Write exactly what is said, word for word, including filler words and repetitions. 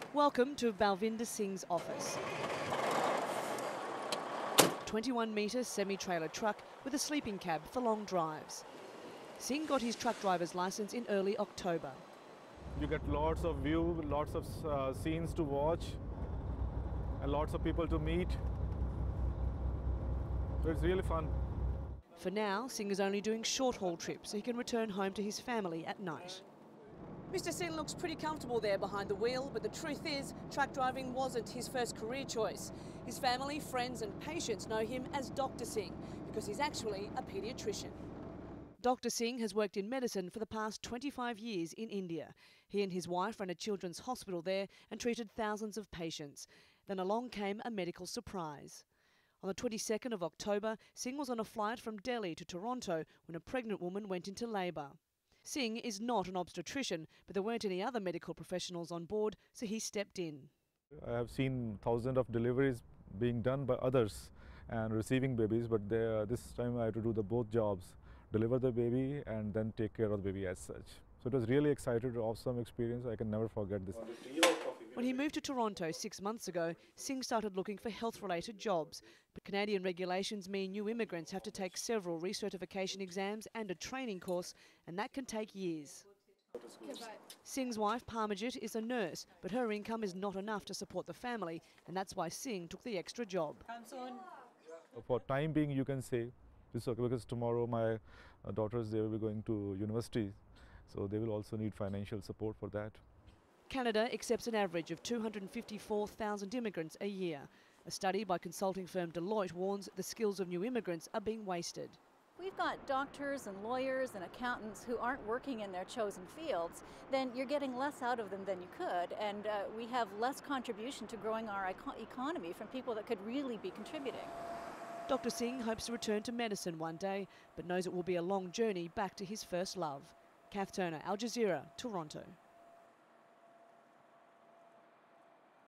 Welcome to Balvinder Singh's office. twenty-one metre semi-trailer truck with a sleeping cab for long drives. Singh got his truck driver's licence in early October. You get lots of view, lots of uh, scenes to watch, and lots of people to meet. So it's really fun. For now, Singh is only doing short-haul trips so he can return home to his family at night. Mister Singh looks pretty comfortable there behind the wheel, but the truth is, truck driving wasn't his first career choice. His family, friends and patients know him as Doctor Singh because he's actually a paediatrician. Doctor Singh has worked in medicine for the past twenty-five years in India. He and his wife ran a children's hospital there and treated thousands of patients. Then along came a medical surprise. On the twenty-second of October, Singh was on a flight from Delhi to Toronto when a pregnant woman went into labour. Singh is not an obstetrician, but there weren't any other medical professionals on board, so he stepped in. I have seen thousands of deliveries being done by others and receiving babies, but they, uh, this time I had to do the both jobs, deliver the baby and then take care of the baby as such. So it was really exciting, awesome experience. I can never forget this. When he moved to Toronto six months ago, Singh started looking for health-related jobs. But Canadian regulations mean new immigrants have to take several recertification exams and a training course, and that can take years. Singh's wife, Parmajit, is a nurse, but her income is not enough to support the family, and that's why Singh took the extra job. For time being, you can say, this okay, because tomorrow my uh, daughters, they will be going to university, so they will also need financial support for that. Canada accepts an average of two hundred fifty-four thousand immigrants a year. A study by consulting firm Deloitte warns the skills of new immigrants are being wasted. We've got doctors and lawyers and accountants who aren't working in their chosen fields, then you're getting less out of them than you could, and uh, we have less contribution to growing our eco economy from people that could really be contributing. Doctor Singh hopes to return to medicine one day, but knows it will be a long journey back to his first love. Cath Turner, Al Jazeera, Toronto.